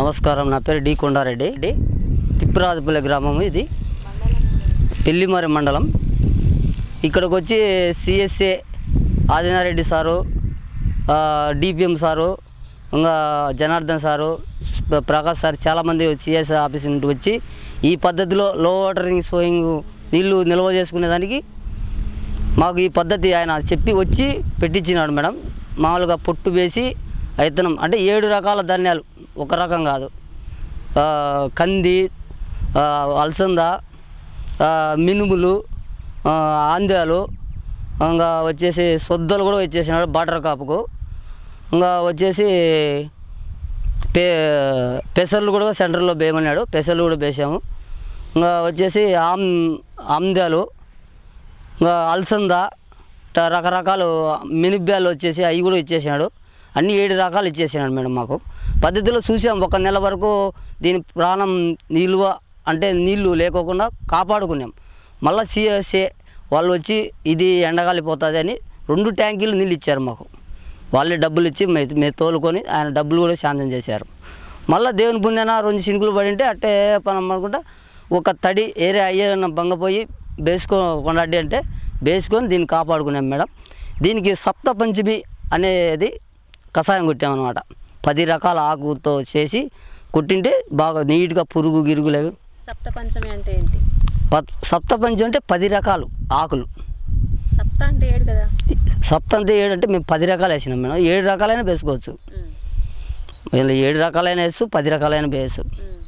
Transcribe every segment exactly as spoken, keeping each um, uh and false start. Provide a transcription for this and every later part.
నమస్కారం, నా పేరు డి కొండారెడ్డి. డి తిప్పరాజపల్లి గ్రామం, ఇది పెళ్లిమరి మండలం. ఇక్కడికి వచ్చి CSA Adinareddy sir, DPM sir, ఇంకా జనార్దన్ సారు, ప్రకాష్ సార్ చాలామంది సిఎస్ఏ ఆఫీస్ నుండి వచ్చి ఈ పద్ధతిలో లో వాటరింగ్ సోయింగ్ నీళ్లు నిల్వ చేసుకునేదానికి మాకు ఈ పద్ధతి ఆయన చెప్పి వచ్చి పెట్టించినాడు మేడం. మామూలుగా పొట్టు వేసి విత్తనం అంటే ఏడు రకాల ధాన్యాలు, ఒక రకం కాదు. కంది, అలసంద, మినుములు, ఆంద్యాలు, ఇంకా వచ్చేసి సొద్దలు కూడా వచ్చేసినాడు బార్డర్ కాపుకు. ఇంకా వచ్చేసి పే పెసర్లు కూడా సెంటర్లో వేయమన్నాడు, పెసర్లు కూడా వేసాము. ఇంకా వచ్చేసి ఆమ్ ఆమ్దాలు, ఇంకా అలసంద, రకరకాలు మినిబ్యాలు వచ్చేసి అవి కూడా ఇచ్చేసినాడు. అన్ని ఏడు రకాలు ఇచ్చేసినాడు మేడం. మాకు పద్ధతిలో చూసాం. ఒక నెల వరకు దీని ప్రాణం నిల్వ అంటే నీళ్లు లేకోకుండా కాపాడుకున్నాం. మళ్ళీ సిఎస్ఏ వాళ్ళు వచ్చి ఇది ఎండగాలిపోతుంది అని రెండు ట్యాంకీలు నీళ్ళు ఇచ్చారు మాకు. వాళ్ళే డబ్బులు ఇచ్చి మేము తోలుకొని ఆయన డబ్బులు కూడా శాంతం చేశారు. మళ్ళీ దేవుని పుణ్యాన రెండు చినుకులు పడింటే అట్టే పని అనుకుంటా ఒక తడి ఏరియా అయ్యే బంగపోయి వేసుకో కొండడ్డి అంటే వేసుకొని దీన్ని కాపాడుకున్నాం మేడం. దీనికి సప్త పంచమి అనేది కషాయం కొట్టామన్నమాట. పది రకాల ఆకుతో చేసి కొట్టింటే బాగా నీట్గా పురుగు గిరుగు లేదు. సప్త పంచమి అంటే ఏంటి? సప్త పంచమి అంటే పది రకాలు ఆకులు. సప్త అంటే ఏడు కదా? సప్త అంటే ఏడు అంటే మేము పది రకాలు వేసినాం మేడం. ఏడు రకాలైన వేసుకోవచ్చు. ఏడు రకాలైన వేసు, పది రకాలైన వేసు.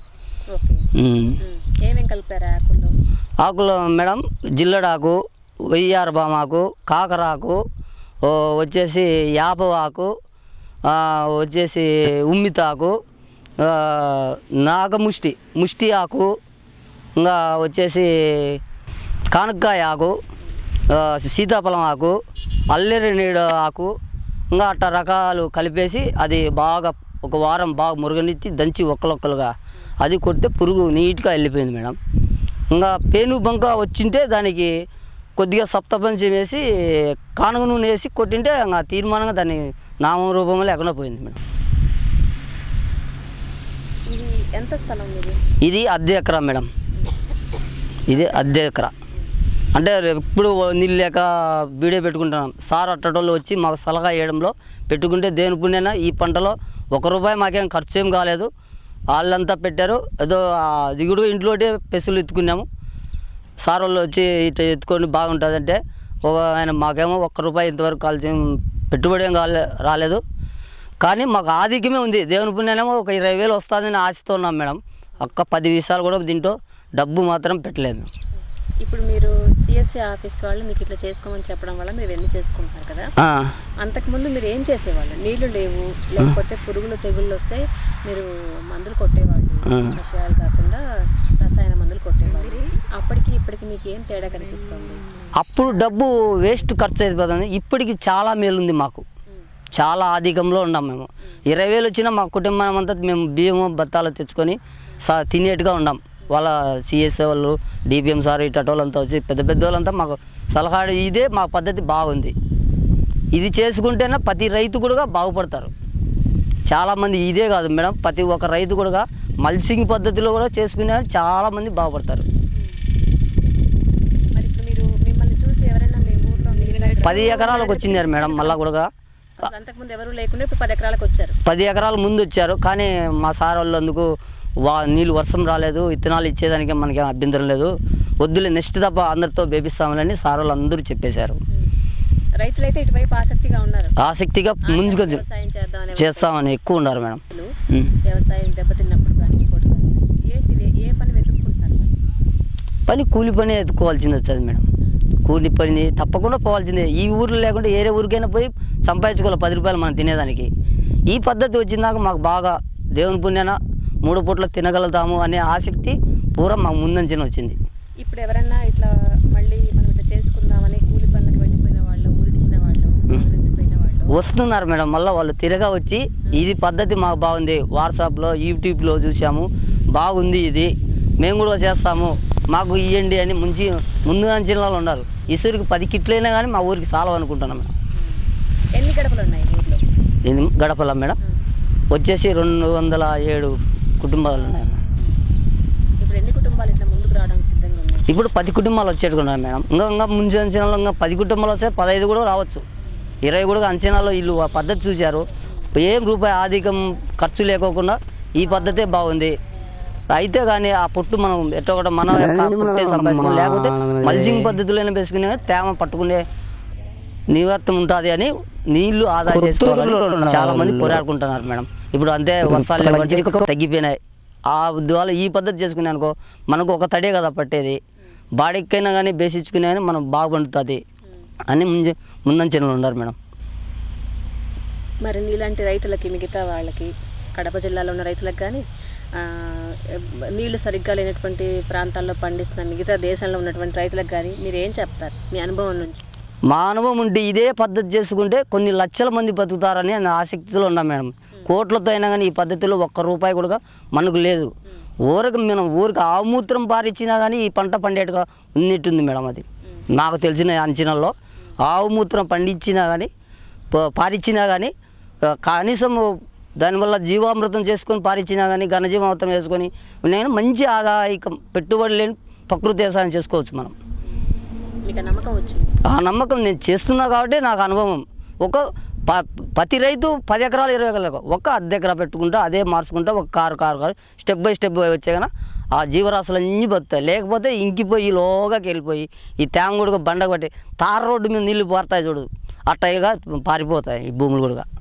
ఏమేమి కలిపారు ఆకుల్లో? ఆకులు మేడం జిల్లడాకు, వెయ్యారబామాకు, కాకరాకు, వచ్చేసి యాప ఆకు, వచ్చేసి ఉమ్మితాకు, నాగముష్టి ముష్టి ఆకు, ఇంకా వచ్చేసి కానక్కాయ ఆకు, సీతాఫలం ఆకు, అల్లెరి నీడ ఆకు, ఇంకా అట్ట రకాలు కలిపేసి అది బాగా ఒక వారం బాగా మురుగనిచ్చి దంచి ఒక్కలొక్కలుగా అది కొడితే పురుగు నీట్గా వెళ్ళిపోయింది మేడం. ఇంకా పేను బంక వచ్చింటే దానికి కొద్దిగా సప్తపంచం వేసి కానుగ నూనె వేసి కొట్టింటే ఇంకా తీర్మానంగా దాన్ని నామం రూపంలో లేకుండా పోయింది మేడం. ఇది ఎంత స్థలం? ఇది అర్ధ ఎకరా మేడం. ఇది అర్ధ ఎకరా అంటే ఇప్పుడు నీళ్ళు లేక వీడియో పెట్టుకుంటున్నాం. సార్ అట్టటోళ్ళు వచ్చి మాకు సలహా వేయడంలో పెట్టుకుంటే దేని పుణ్యాన ఈ పంటలో ఒక రూపాయి మాకేం ఖర్చు ఏం కాలేదు. వాళ్ళంతా పెట్టారు. ఏదో దిగుడు ఇంట్లోనే పెసులు ఎత్తుకున్నాము. సార్ వాళ్ళు వచ్చి ఇట్లా ఎత్తుకొని బాగుంటుందంటే ఒక ఆయన మాకేమో ఒక్క రూపాయి ఇంతవరకు కాల్చి పెట్టుబడి ఏం కాలే రాలేదు. కానీ మాకు ఆధిక్యమే ఉంది. దేవుని పుణ్యానేమో ఒక ఇరవై వేలు వస్తుందని ఆశతో ఉన్నాం మేడం. ఒక్క పది విషయాలు కూడా దీంట్లో డబ్బు మాత్రం పెట్టలేదు. ఇప్పుడు మీరు సిఎస్ఏ ఆఫీస్ వాళ్ళు మీకు ఇట్లా చేసుకోమని చెప్పడం వల్ల మీరు ఎన్ని చేసుకుంటున్నారు కదా? అంతకుముందు మీరు ఏం చేసేవాళ్ళు? నీళ్లు లేవు, లేకపోతే పురుగులు తెగుళ్ళు వస్తే మీరు మందులు కొట్టేవాళ్ళు, విషయాలు కాకుండా రసాయన మందులు కొట్టేవాళ్ళు. అప్పటికి ఇప్పటికి మీకు ఏం తేడా కనిపిస్తుంది? అప్పుడు డబ్బు వేస్ట్ ఖర్చు అయిపోతుంది. ఇప్పటికి చాలా మేలుంది మాకు. చాలా అధికంలో ఉన్నాం మేము. ఇరవై వేలు వచ్చినా మా కుటుంబం అంతా మేము బియ్యము బత్తాలు తెచ్చుకొని సా తినేట్టుగా ఉన్నాం. వాళ్ళ సిఎస్ఏ వాళ్ళు, డిపిఎం సార్ ఇటు వాళ్ళంతా వచ్చి పెద్ద పెద్ద వాళ్ళంతా మాకు సలహా ఇదే మా పద్ధతి బాగుంది. ఇది చేసుకుంటేనే ప్రతి రైతు కూడా బాగుపడతారు. చాలామంది ఇదే కాదు మేడం, ప్రతి ఒక్క రైతు కూడా మల్చింగ్ పద్ధతిలో కూడా చేసుకునే చాలామంది బాగుపడతారు. పది ఎకరాలకు వచ్చింది మేడం. మళ్ళీ కూడా అంతకుముందు ఎవరు లేకుండా ఇప్పుడు పది ఎకరాలకు వచ్చారు. పది ఎకరాల ముందు వచ్చారు. కానీ మా సార్ వాళ్ళు అందుకు వా నీళ్ళు వర్షం రాలేదు, విత్తనాలు ఇచ్చేదానికి మనకి అభ్యంతరం లేదు, వద్దులే నెక్స్ట్ తప్ప అందరితో బేపిస్తామని సార్ వాళ్ళు అందరూ చెప్పేశారు. రైతులైతే ఇటువైపు ఆసక్తిగా ఉన్నారు. ఆసక్తిగా ముందుకు చేస్తామని ఎక్కువ ఉన్నారు మేడం. వ్యవసాయం దెబ్బతిన్నప్పుడు కానీ ఇంకోటి కానీ ఏంటి ఏ పని వెతుక్కుంటున్నారు? పని కూలి పని ఎత్తుకోవాల్సింది వచ్చేది మేడం. కూలి పని తప్పకుండా పోవాల్సిందే. ఈ ఊర్లో లేకుంటే ఏరే ఊరికైనా పోయి సంపాదించుకోవాలి పది రూపాయలు మనం తినేదానికి. ఈ పద్ధతి వచ్చిందాక మాకు బాగా దేవుని పుణ్యాన మూడు పూట్ల తినగలుగుతాము అనే ఆసక్తి పూర్వం మాకు ముందంచనే వచ్చింది. ఇప్పుడు ఎవరన్నా ఇట్లా మళ్ళీ మనం ఇట్లా చేసుకుందామని కూలి పనులకు వెళ్ళిపోయిన వాళ్ళు, ఊరిడిచిన వాళ్ళు, వెళ్ళిపోయిన వాళ్ళు వస్తున్నారు మేడం. మళ్ళీ వాళ్ళు తిరగా వచ్చి ఇది పద్ధతి మాకు బాగుంది, వాట్సాప్లో యూట్యూబ్లో చూసాము, బాగుంది, ఇది మేము కూడా చేస్తాము, మాకు ఇవ్వండి అని ముంచి ముందు అంచనాలు ఉన్నారు. ఈశ్వరికి పది కిట్లైనా కానీ మా ఊరికి సాలవు అనుకుంటున్నాం మేడం. ఎన్ని గడపలు ఉన్నాయి ఊర్లో? గడపల మేడం వచ్చేసి రెండు వందల ఏడు కుటుంబాలు ఉన్నాయి మేడం. ఇప్పుడు ఎన్ని కుటుంబాలు ఇట్లా ముందుకు రావడానికి సిద్ధంగా ఉన్నాయి? ఇప్పుడు పది కుటుంబాలు వచ్చేట్టుకున్నాయి మేడం. ఇంకా ఇంకా ముందు అంచనాలో ఇంకా పది కుటుంబాలు వస్తే పదహైదు కూడా రావచ్చు, ఇరవై కూడా అంచనాలో వీళ్ళు ఆ పద్ధతి చూశారు. ఏం రూపాయి ఆధికం ఖర్చు లేకోకుండా ఈ పద్ధతే బాగుంది. అయితే కానీ ఆ పొట్టు మనం ఎట్లా కూడా మనం సంపాదించుకుని లేకపోతే మల్చింగ్ పద్ధతిలోనే వేసుకునే తేమ పట్టుకునే నివర్తం ఉంటుంది అని నీళ్లు ఆదా చేసుకోవాలని చాలా మంది పోరాడుకుంటున్నారు మేడం. ఇప్పుడు అంతే వర్షాలు తగ్గిపోయినాయి. ఆ ద్వారా ఈ పద్ధతి చేసుకునే అనుకో మనకు ఒక తడే కదా పట్టేది, బాడీకైనా కానీ బేసించుకునే కానీ మనం బాగుపడుతుంది అని ముందు ముందంచనలు ఉన్నారు మేడం. మరి నీలాంటి రైతులకి, మిగతా వాళ్ళకి, కడప జిల్లాలో ఉన్న రైతులకు కానీ నీళ్లు సరిగ్గా లేనటువంటి ప్రాంతాల్లో పండిస్తున్న మిగతా దేశంలో ఉన్నటువంటి రైతులకు కానీ మీరు ఏం చెప్తారు మీ అనుభవం నుంచి? మా అనుభవం ఉంటే ఇదే పద్ధతి చేసుకుంటే కొన్ని లక్షల మంది బతుకుతారని ఆసక్తిలో ఉన్నాం మేడం. కోట్లతో అయినా కానీ ఈ పద్ధతిలో ఒక్క రూపాయి కూడా మనకు లేదు. ఊరికి మనం ఊరికి ఆవుమూత్రం పారిచ్చినా కానీ ఈ పంట పండేట్టుగా ఉన్నట్టుంది మేడం. అది నాకు తెలిసిన అంచనాల్లో ఆవుమూత్రం పండించినా కానీ పారిచ్చినా కానీ కనీసం దానివల్ల జీవామృతం చేసుకొని పారిచ్చినా కానీ ఘనజీవామృతం వేసుకొని నేను మంచి ఆదాయకం పెట్టుబడి లేని ప్రకృతి వ్యవసాయం చేసుకోవచ్చు మనం. మీకు నమ్మకం వచ్చింది? ఆ నమ్మకం నేను చేస్తున్నా కాబట్టి నాకు అనుభవం. ఒక ప ప్రతి రైతు పది ఎకరాలు ఇరవై ఎకరాలు ఒక అర్ధ ఎకరా పెట్టుకుంటా అదే మార్చుకుంటా ఒక కారు కారు కారు స్టెప్ బై స్టెప్ వచ్చే కానీ ఆ జీవరాశులు అన్నీ బతుతాయి. లేకపోతే ఇంకిపోయి లోగాకి వెళ్ళిపోయి ఈ తేమ కూడా బండ పట్టి తార రోడ్డు మీద నీళ్ళు పారుతాయి చూడు, అట్టగా పారిపోతాయి ఈ భూములు కూడా.